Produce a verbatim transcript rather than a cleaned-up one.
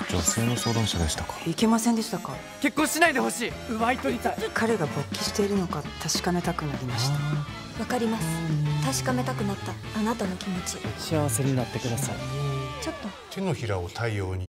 女性の相談者でしたか。 いけませんでしたか。 結婚しないでほしい。奪い取りたい。 彼が勃起しているのか確かめたくなりました。 わかります。確かめたくなったあなたの気持ち。 幸せになってください。 ちょっと手のひらを太陽に